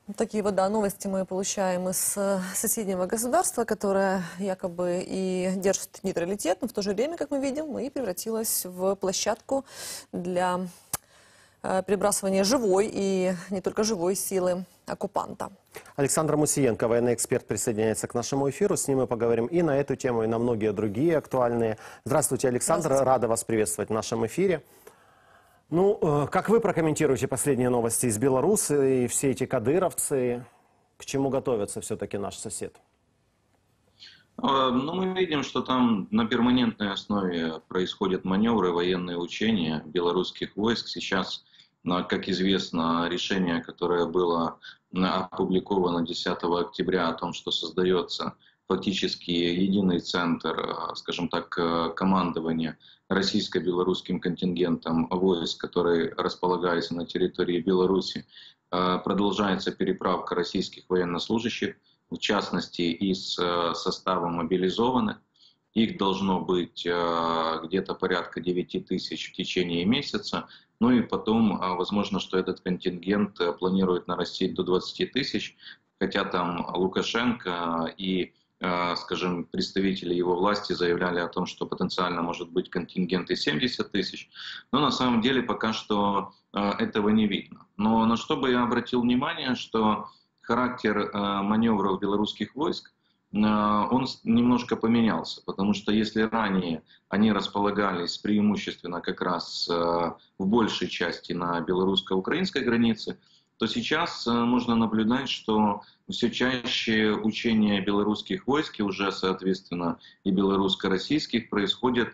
Такие вот, да, новости мы получаем из соседнего государства, которое якобы и держит нейтралитет, но в то же время, как мы видим, и превратилось в площадку для перебрасывания живой и не только живой силы оккупанта. Александр Мусиенко, военный эксперт, присоединяется к нашему эфиру. С ним мы поговорим и на эту тему, и на многие другие актуальные. Здравствуйте, Александр. Здравствуйте. Рада вас приветствовать в нашем эфире. Ну, как вы прокомментируете последние новости из Беларуси и все эти кадыровцы? К чему готовится все-таки наш сосед? Ну, мы видим, что там на перманентной основе происходят маневры, военные учения белорусских войск. Сейчас, как известно, решение, которое было опубликовано 10 октября о том, что создается фактически единый центр, скажем так, командования российско-белорусским контингентом войск, который располагается на территории Беларуси. Продолжается переправка российских военнослужащих, в частности, из состава мобилизованных. Их должно быть где-то порядка 9 тысяч в течение месяца. Ну и потом, возможно, что этот контингент планирует нарастить до 20 тысяч, хотя там Лукашенко и, скажем, представители его власти заявляли о том, что потенциально может быть контингент и 70 тысяч. Но на самом деле пока что этого не видно. Но на что бы я обратил внимание, что характер маневров белорусских войск, он немножко поменялся, потому что если ранее они располагались преимущественно как раз в большей части на белорусско-украинской границе, то сейчас можно наблюдать, что все чаще учения белорусских войск, и уже соответственно и белорусско-российских, происходят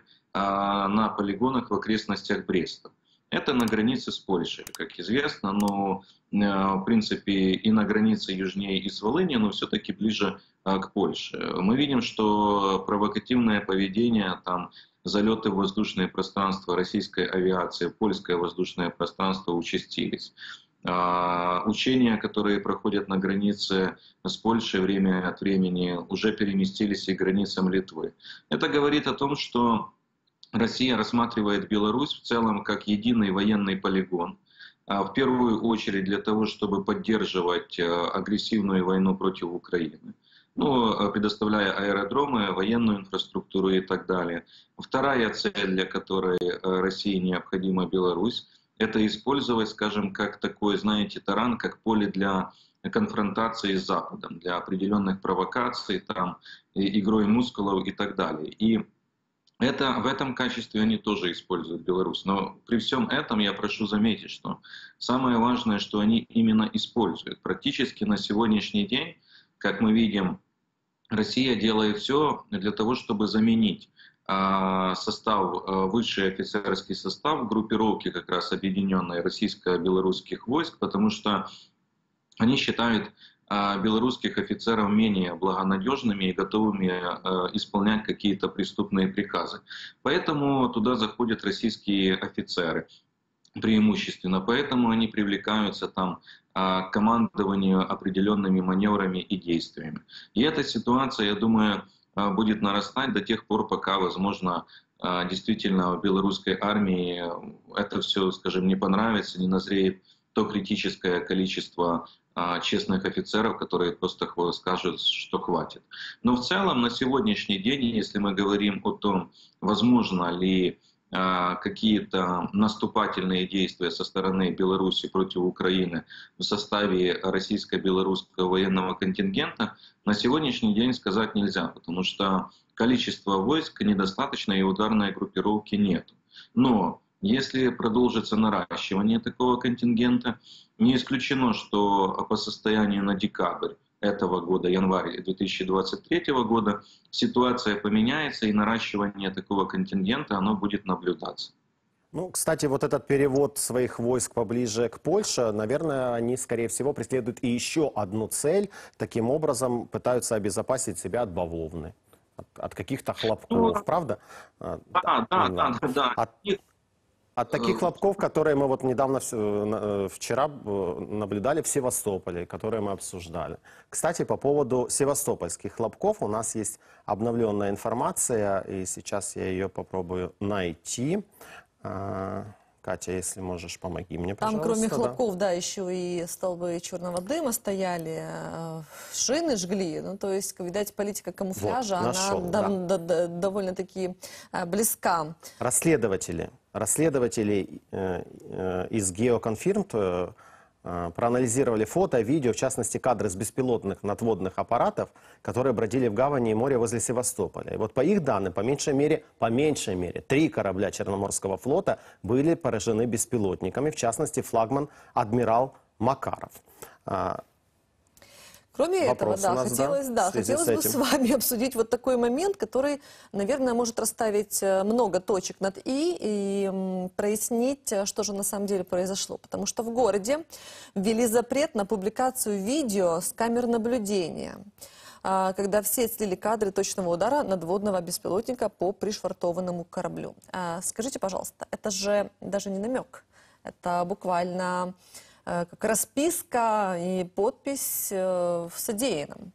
на полигонах в окрестностях Бреста. Это на границе с Польшей, как известно, но в принципе и на границе южнее и с Волынью, но все-таки ближе к Польше. Мы видим, что провокативное поведение, там, залеты в воздушное пространство российской авиации, польское воздушное пространство участились. Учения, которые проходят на границе с Польшей время от времени, уже переместились и к границам Литвы. Это говорит о том, что Россия рассматривает Беларусь в целом как единый военный полигон, в первую очередь для того, чтобы поддерживать агрессивную войну против Украины, ну, предоставляя аэродромы, военную инфраструктуру и так далее. Вторая цель, для которой России необходима Беларусь, это использовать, скажем, как такой, знаете, таран, как поле для конфронтации с Западом, для определенных провокаций, там, игрой мускулов и так далее. И в этом качестве они тоже используют Беларусь. Но при всем этом я прошу заметить, что самое важное, что они именно используют. Практически на сегодняшний день, как мы видим, Россия делает все для того, чтобы заменить состав, высший офицерский состав группировки как раз объединенной российско-белорусских войск, потому что они считают белорусских офицеров менее благонадежными и готовыми исполнять какие-то преступные приказы. Поэтому туда заходят российские офицеры преимущественно, поэтому они привлекаются там к командованию определенными маневрами и действиями. И эта ситуация, я думаю, будет нарастать до тех пор, пока, возможно, действительно в белорусской армии это все, скажем, не понравится, не назреет то критическое количество честных офицеров, которые просто скажут, что хватит. Но в целом на сегодняшний день, если мы говорим о том, возможно ли какие-то наступательные действия со стороны Беларуси против Украины в составе российско-белорусского военного контингента, на сегодняшний день сказать нельзя, потому что количество войск недостаточно и ударной группировки нет. Но если продолжится наращивание такого контингента, не исключено, что по состоянию на декабрь этого года, январь 2023 года, ситуация поменяется, и наращивание такого контингента оно будет наблюдаться. Ну, кстати, вот этот перевод своих войск поближе к Польше, наверное, они, скорее всего, преследуют и еще одну цель. Таким образом, пытаются обезопасить себя от бавовны, от каких-то хлопков, правда? Да. От таких хлопков, которые мы вот недавно, вчера наблюдали в Севастополе, которые мы обсуждали. Кстати, по поводу севастопольских хлопков у нас есть обновленная информация, и сейчас я ее попробую найти. Катя, если можешь, помоги мне, Там, пожалуйста. кроме да. хлопков, да, еще и столбы черного дыма стояли, шины жгли. Ну, то есть, видать, политика камуфляжа, Вот, нашел, она довольно-таки близка. Расследователи из Geoconfirmed проанализировали фото, видео, в частности кадры с беспилотных надводных аппаратов, которые бродили в гавани и море возле Севастополя. И вот по их данным, по меньшей мере, 3 корабля Черноморского флота были поражены беспилотниками, в частности флагман «Адмирал Макаров». Кроме этого, Вопрос у нас, хотелось бы с вами обсудить вот такой момент, который, наверное, может расставить много точек над и прояснить, что же на самом деле произошло. Потому что в городе ввели запрет на публикацию видео с камер наблюдения, когда в сеть слили кадры точного удара надводного беспилотника по пришвартованному кораблю. Скажите, пожалуйста, это же даже не намек, это буквально как расписка и подпись в содеянном.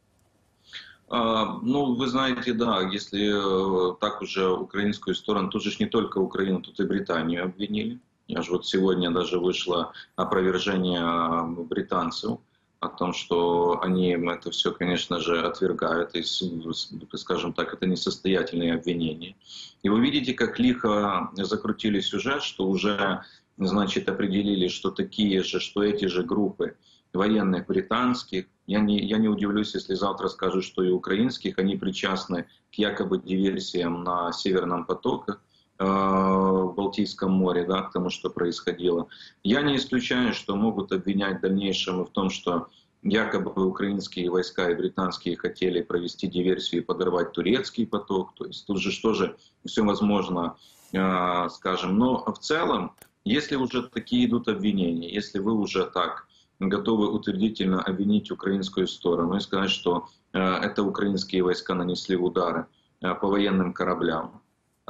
Ну, вы знаете, да, если так уже украинскую сторону, тут же не только Украину, тут и Британию обвинили. Я же вот сегодня даже вышло опровержение британцев о том, что они это все, конечно же, отвергают, и, скажем так, это несостоятельные обвинения. И вы видите, как лихо закрутили сюжет, что уже, значит, определили, что такие же, что эти же группы военных британских, я не удивлюсь, если завтра скажут, что и украинских, они причастны к якобы диверсиям на Северном потоке, в Балтийском море, да, к тому, что происходило. Я не исключаю, что могут обвинять в дальнейшем в том, что якобы украинские войска и британские хотели провести диверсию и подорвать турецкий поток. То есть тут же тоже все возможно, скажем. Но в целом, если уже такие идут обвинения, если вы уже так готовы утвердительно обвинить украинскую сторону и сказать, что это украинские войска нанесли удары по военным кораблям,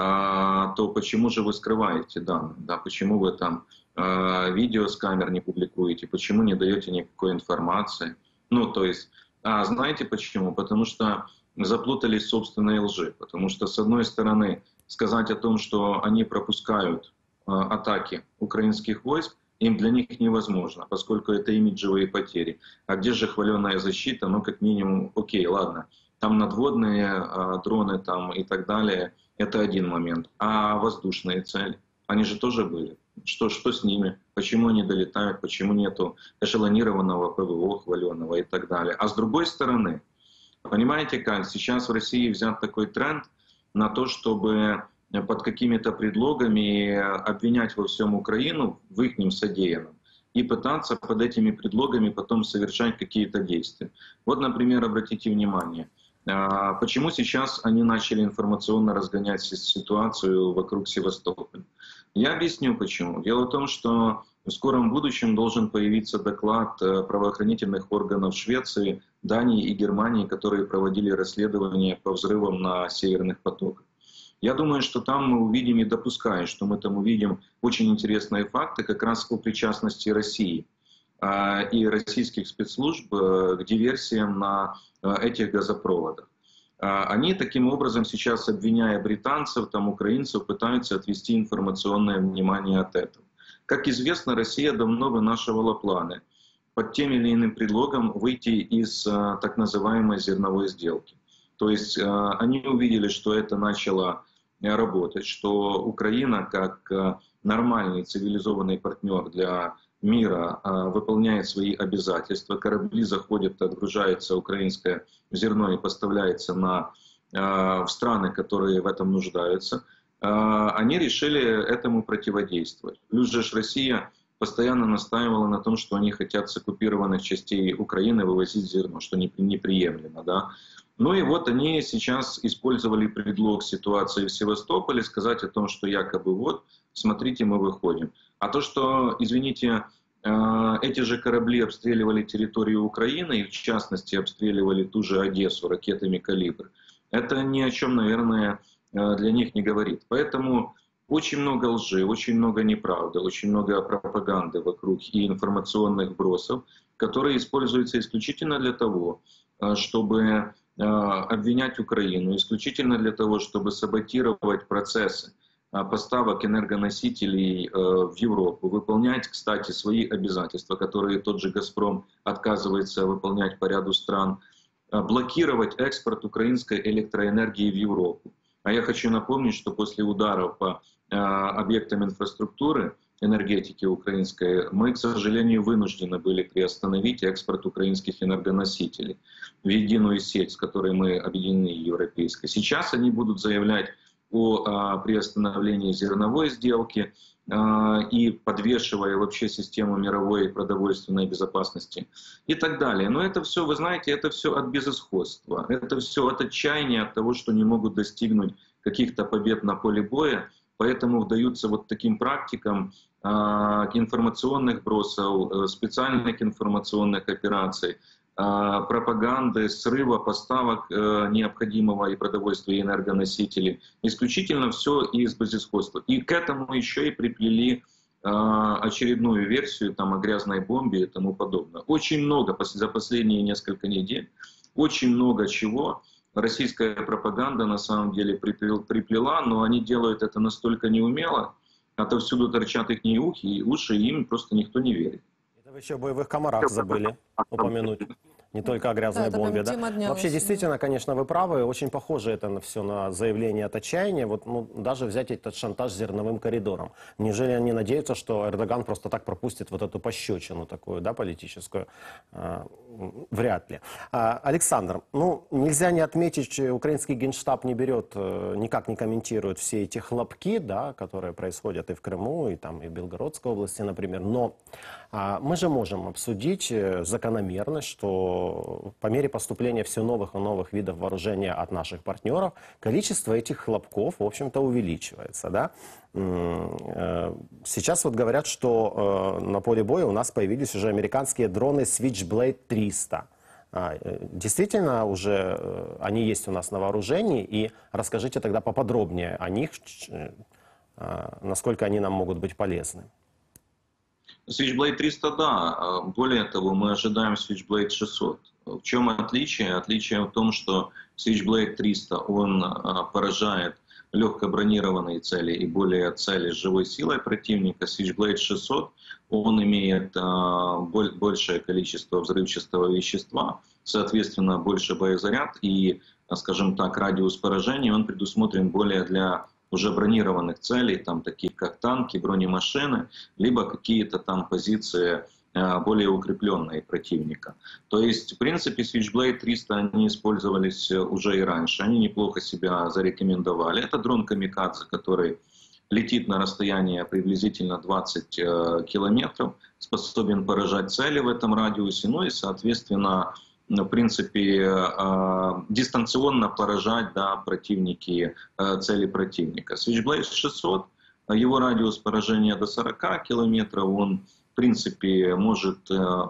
то почему же вы скрываете данные? Да? Почему вы там видео с камер не публикуете? Почему не даете никакой информации? Ну, то есть, знаете почему? Потому что заплутались в собственной лжи. Потому что, с одной стороны, сказать о том, что они пропускают атаки украинских войск, им для них невозможно, поскольку это имиджевые потери. А где же хваленая защита? Ну, как минимум, окей, ладно, там надводные дроны там, и так далее, это один момент. А воздушные цели, они же тоже были. Что с ними? Почему они долетают? Почему нету эшелонированного ПВО хваленого и так далее? А с другой стороны, понимаете как, сейчас в России взят такой тренд на то, чтобы под какими-то предлогами обвинять во всем Украину в их содеянном и пытаться под этими предлогами потом совершать какие-то действия. Вот, например, обратите внимание, почему сейчас они начали информационно разгонять ситуацию вокруг Севастополя. Я объясню почему. Дело в том, что в скором будущем должен появиться доклад правоохранительных органов Швеции, Дании и Германии, которые проводили расследование по взрывам на северных потоках. Я думаю, что там мы увидим, и допускаю, что мы там увидим очень интересные факты как раз о причастности России и российских спецслужб к диверсиям на этих газопроводах. Они таким образом сейчас, обвиняя британцев, там, украинцев, пытаются отвести информационное внимание от этого. Как известно, Россия давно вынашивала планы под тем или иным предлогом выйти из так называемой зерновой сделки. То есть они увидели, что это начало работать, что Украина как нормальный цивилизованный партнер для мира выполняет свои обязательства. Корабли заходят, отгружается украинское зерно и поставляется в страны, которые в этом нуждаются. Они решили этому противодействовать. Плюс же Россия постоянно настаивала на том, что они хотят с оккупированных частей Украины вывозить зерно, что неприемлемо. Да? Ну и вот они сейчас использовали предлог ситуации в Севастополе, сказать о том, что якобы вот, смотрите, мы выходим. А то, что, извините, эти же корабли обстреливали территорию Украины, и в частности обстреливали ту же Одессу ракетами «Калибр», это ни о чем, наверное, для них не говорит. Поэтому очень много лжи, очень много неправды, очень много пропаганды вокруг и информационных бросов, которые используются исключительно для того, чтобы обвинять Украину, исключительно для того, чтобы саботировать процессы поставок энергоносителей в Европу, выполнять, кстати, свои обязательства, которые тот же «Газпром» отказывается выполнять по ряду стран, блокировать экспорт украинской электроэнергии в Европу. А я хочу напомнить, что после ударов по объектам инфраструктуры, энергетики украинской, мы, к сожалению, вынуждены были приостановить экспорт украинских энергоносителей в единую сеть, с которой мы объединены европейской. Сейчас они будут заявлять о приостановлении зерновой сделки и подвешивая вообще систему мировой продовольственной безопасности и так далее. Но это все, вы знаете, это все от безысходства, это все от отчаяния, от того, что не могут достигнуть каких-то побед на поле боя, поэтому вдаются вот таким практикам информационных бросов, специальных информационных операций, пропаганды, срыва поставок необходимого и продовольствия, и энергоносителей. Исключительно все из безысходства. И к этому еще и приплели очередную версию там, о грязной бомбе и тому подобное. Очень много за последние несколько недель, очень много чего российская пропаганда на самом деле приплела, но они делают это настолько неумело, отовсюду торчат их уши, и им просто никто не верит. Это вы еще о боевых комарах забыли упомянуть. Не только о грязной бомбе, да? Вообще, действительно, конечно, вы правы. Очень похоже это все на заявление от отчаяния. Вот, ну, даже взять этот шантаж зерновым коридором. Неужели они надеются, что Эрдоган просто так пропустит вот эту пощечину такую, да, политическую? Вряд ли. Александр, ну, нельзя не отметить, украинский генштаб не берет, никак не комментирует все эти хлопки, да, которые происходят и в Крыму, и там, и в Белгородской области, например. Но мы же можем обсудить закономерность, что по мере поступления все новых и новых видов вооружения от наших партнеров, количество этих хлопков, в общем-то, увеличивается, да? Сейчас вот говорят, что на поле боя у нас появились уже американские дроны Switchblade 300. Действительно, уже они есть у нас на вооружении, и расскажите тогда поподробнее о них, насколько они нам могут быть полезны. Switchblade 300, да. Более того, мы ожидаем Switchblade 600. В чем отличие? Отличие в том, что Switchblade 300, он поражает легкобронированные цели и более цели с живой силой противника. Switchblade 600, он имеет большее количество взрывчатого вещества, соответственно, больше боезаряд и, скажем так, радиус поражения, он предусмотрен более для уже бронированных целей, там, таких как танки, бронемашины, либо какие-то там позиции более укрепленные противника. То есть, в принципе, Switchblade 300, они использовались уже и раньше, они неплохо себя зарекомендовали. Это дрон «Камикадзе», который летит на расстояние приблизительно 20 километров, способен поражать цели в этом радиусе, ну и, соответственно, в принципе, дистанционно поражать, да, цели противника. Switchblade 600, его радиус поражения до 40 километров, он, в принципе, может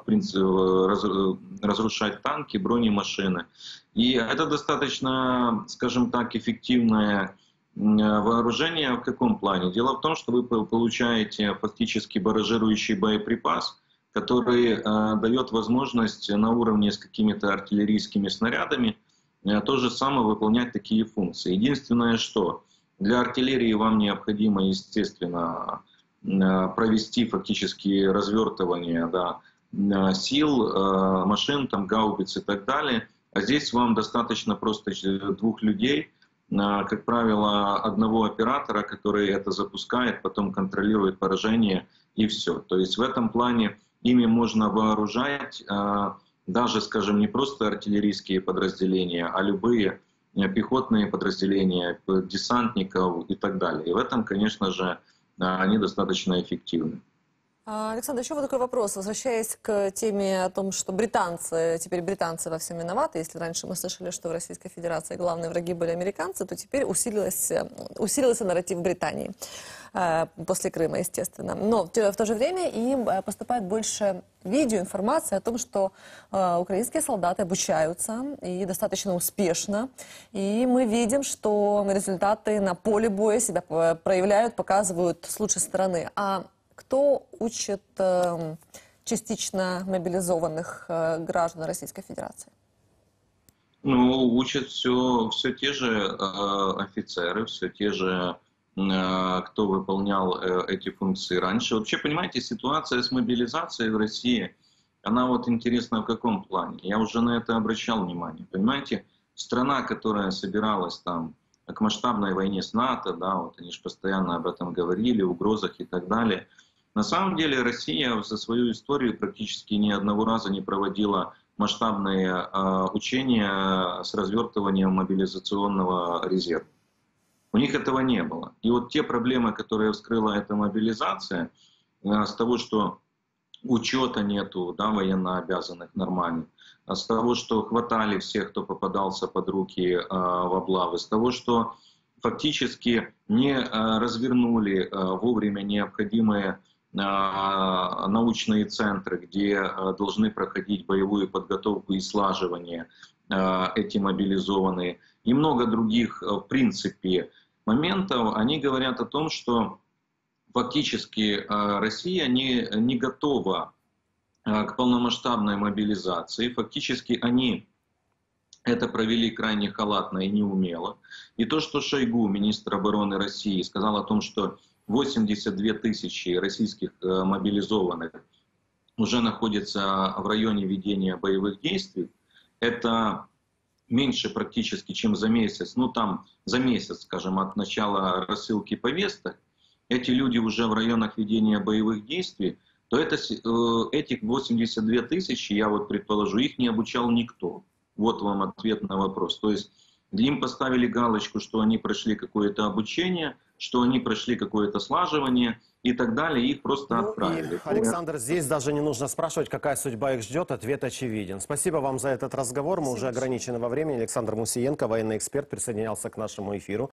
разрушать танки, бронемашины. И это достаточно, скажем так, эффективное вооружение. В каком плане? Дело в том, что вы получаете фактически барражирующий боеприпас, который дает возможность на уровне с какими-то артиллерийскими снарядами то же самое выполнять такие функции. Единственное, что для артиллерии вам необходимо, естественно, провести фактически развертывание, да, сил, машин, там, гаубиц и так далее. А здесь вам достаточно просто 2 людей, как правило, одного оператора, который это запускает, потом контролирует поражение и все. То есть в этом плане ими можно вооружать даже, скажем, не просто артиллерийские подразделения, а любые пехотные подразделения, десантников и так далее. И в этом, конечно же, они достаточно эффективны. Александр, еще вот такой вопрос. Возвращаясь к теме о том, что теперь британцы во всем виноваты. Если раньше мы слышали, что в Российской Федерации главные враги были американцы, то теперь усилился нарратив Британии. После Крыма, естественно. Но в то же время им поступает больше видеоинформации о том, что украинские солдаты обучаются и достаточно успешно. И мы видим, что результаты на поле боя себя проявляют, показывают с лучшей стороны. А кто учит частично мобилизованных граждан Российской Федерации? Ну, учат все те же офицеры, все те же кто выполнял эти функции раньше. Вообще, понимаете, ситуация с мобилизацией в России, она вот интересна в каком плане? Я уже на это обращал внимание. Понимаете, страна, которая собиралась там к масштабной войне с НАТО, да, вот они же постоянно об этом говорили, угрозах и так далее. На самом деле Россия за свою историю практически ни одного раза не проводила масштабные учения с развертыванием мобилизационного резерва. У них этого не было. И вот те проблемы, которые вскрыла эта мобилизация, с того, что учета нету, да, военнообязанных нормально, с того, что хватали всех, кто попадался под руки в облавы, с того, что фактически не развернули вовремя необходимые научные центры, где должны проходить боевую подготовку и слаживание эти мобилизованные, и много других, в принципе, моментов, они говорят о том, что фактически Россия не готова к полномасштабной мобилизации. Фактически они это провели крайне халатно и неумело. И то, что Шойгу, министр обороны России, сказал о том, что 82 тысячи российских мобилизованных уже находятся в районе ведения боевых действий, это меньше практически, чем за месяц, ну там за месяц, скажем, от начала рассылки повесток, эти люди уже в районах ведения боевых действий, то это, этих 82 тысячи, я вот предположу, их не обучал никто. Вот вам ответ на вопрос. То есть им поставили галочку, что они прошли какое-то обучение, что они прошли какое-то слаживание и так далее, и их просто отправили. И, Александр, здесь даже не нужно спрашивать, какая судьба их ждет, ответ очевиден. Спасибо вам за этот разговор, мы уже ограничены во времени. Александр Мусиенко, военный эксперт, присоединялся к нашему эфиру.